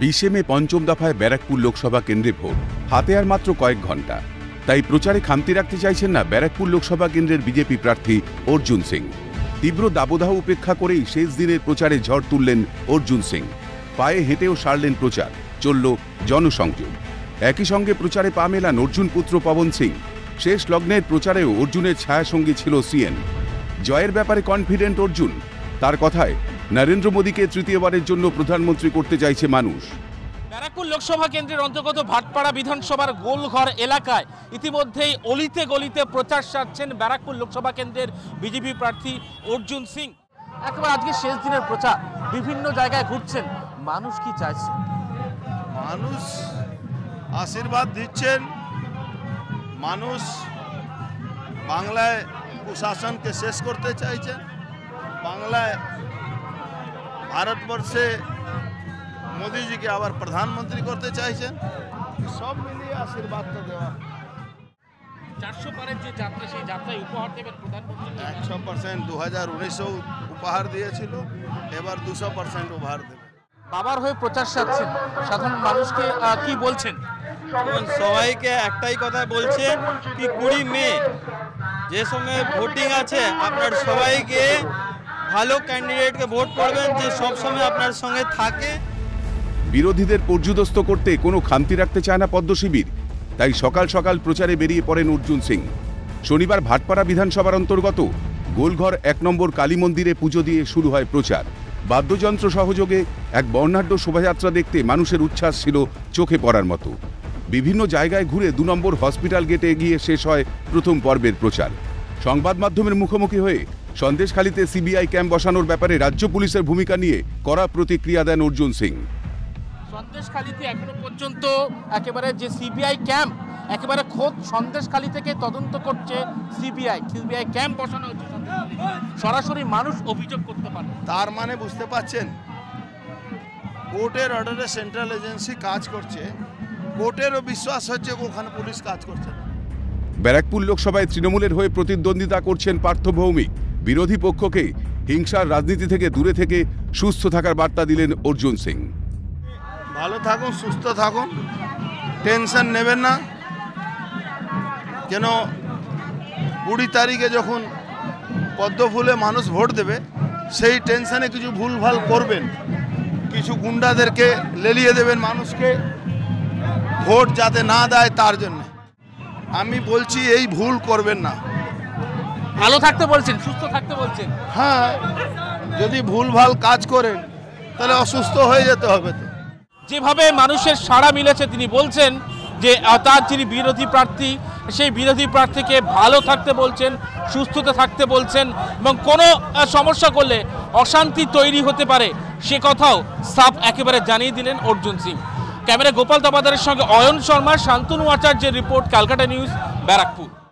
20 মে পঞ্চম দফায় ব্যারাকপুর লোকসভা কেন্দ্রে ভোট, হাতে আর মাত্র কয়েক ঘন্টা। তাই প্রচারে খামতি রাখতে চাইছেন না ব্যারাকপুর লোকসভা কেন্দ্রের বিজেপি প্রার্থী অর্জুন সিং। তীব্র দাবদাহ উপেক্ষা করেই শেষ দিনের প্রচারে ঝড় তুললেন অর্জুন সিং। পায়ে হেঁটেও সারলেন প্রচার, চলল জনসংযোগ। একই সঙ্গে প্রচারে পা মেলান অর্জুন পুত্র পবন সিং। শেষ লগ্নের প্রচারেও অর্জুনের ছায়াসঙ্গী ছিল সিএন। জয়ের ব্যাপারে কনফিডেন্ট অর্জুন। তার কথায়, নরেন্দ্র মোদীকে তৃতীয়বারের জন্য প্রধানমন্ত্রী করতে চাইছে মানুষ। ব্যারাকপুর লোকসভা কেন্দ্রের অন্তর্গত ভাটপাড়া বিধানসভার গোলঘর এলাকায় ইতিমধ্যেই অলিতে গলিতে প্রচার সারছেন ব্যারাকপুর লোকসভা কেন্দ্রের বিজেপি প্রার্থী অর্জুন সিং। একেবারে আজকে শেষ দিনের প্রচার, বিভিন্ন জায়গায় ঘুরছেন। মানুষ কি চাইছে? মানুষ আশীর্বাদ দিচ্ছেন। মানুষ বাংলায় কুশাসনকে শেষ করতে চাইছেন। বাংলায় ভারতবর্ষে মোদীজিকে আবার প্রধানমন্ত্রী করতে চাইছেন। সব মিলিয়ে আশীর্বাদটা দেওয়া। 400 পারের যে যাত্রা, সেই যাত্রায় উপহার দেবেন প্রধানমন্ত্রী। 100%। 2019-এও উপহার দিয়েছিল, এবার 200% উপহার দেবে। বাবার হয়ে প্রচার সারছেন, সাধারণ মানুষকে কি বলছেন? সবাইকে একটাই কথা বলছে কি 20 মে যে সময় ভোটিং আছে, আপনার সবাইকে ভালো ক্যান্ডিডেটকে ভোট করবেন, যে সব সময় আপনার সঙ্গে থাকে। বিরোধীদের পর্যুদস্ত করতে কোনো খামতি রাখতে চায় না পদ্ম শিবির। তাই সকাল সকাল প্রচারে বেরিয়ে পড়েন অর্জুন সিং। শনিবার ভাটপাড়া বিধানসভার অন্তর্গত গোলঘর 1 নম্বর কালী মন্দিরে পুজো দিয়ে শুরু হয় প্রচার। বাদ্যযন্ত্র সহযোগে এক বর্ণাঢ্য শোভাযাত্রা দেখতে মানুষের উচ্ছ্বাস ছিল চোখে পড়ার মতো। বিভিন্ন জায়গায় ঘুরে 2 নম্বর হসপিটাল গেটে গিয়ে শেষ হয় প্রথম পর্বের প্রচার। সংবাদ মাধ্যমের মুখোমুখি হয়ে সন্দেশখালীতে সিবিআই ক্যাম্প বসানোর ব্যাপারে রাজ্য পুলিশের ভূমিকা নিয়ে কড়া প্রতিক্রিয়া দেন অর্জুন সিং। সন্দেশখালীতে এখনো পর্যন্ত একেবারে যে সিবিআই ক্যাম্প, একেবারে খোদ সন্দেশখালী থেকে তদন্ত করছে সিবিআই ক্যাম্প বসানো হচ্ছে। সরাসরি মানুষ অভিযোগ করতে পারে। তার মানে বুঝতে পাচ্ছেন, কোর্টের অর্ডারে সেন্ট্রাল এজেন্সি কাজ করছে, কোর্টেরও বিশ্বাস হচ্ছে ওখানে পুলিশ কাজ করছে। ব্যারাকপুর লোকসভায় তৃণমূলের হয়ে প্রতিদ্বন্দ্বিতা করছেন পার্থ ভৌমিক। বিরোধী পক্ষকে হিংসার রাজনীতি থেকে দূরে থেকে সুস্থ থাকার বার্তা দিলেন অর্জুন সিং। ভালো থাকুন, সুস্থ থাকুন, টেনশন নেবেন না। কেন 20 তারিখে যখন পদ্ম ফুলে মানুষ ভোট দেবে, সেই টেনশনে কিছু ভুলভাল করবেন, কিছু গুন্ডাদেরকে লেলিয়ে দেবেন মানুষকে, ভোট যাতে না দেয় তার জন্য। আমি বলছি এই ভুল করবেন না। ভালো থাকতে বলছেন, সুস্থ থাকতে বলছেন। হ্যাঁ, যদি ভুলভাল কাজ করেন তাহলে অসুস্থ হয়ে যেতে হবে। তো যেভাবে মানুষের সাড়া মিলেছে, তিনি বলছেন যে তার যিনি বিরোধী প্রার্থী, সেই বিরোধী প্রার্থীকে ভালো থাকতে বলছেন, সুস্থতে থাকতে বলছেন, এবং কোনো সমস্যা করলে অশান্তি তৈরি হতে পারে সে কথাও সাফ একেবারে জানিয়ে দিলেন অর্জুন সিং। ক্যামেরা গোপাল দাবাদারের সঙ্গে অয়ন শর্মা, শান্তনু আচার্যের রিপোর্ট, ক্যালকাটা নিউজ, ব্যারাকপুর।